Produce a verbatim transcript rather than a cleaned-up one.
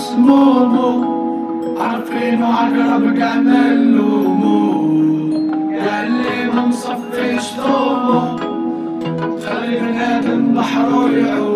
مسمومه، عارفينه عقرب جمال لومه، ياللي ما مصفيش طومه، خلي بني ادم بحره يعوم.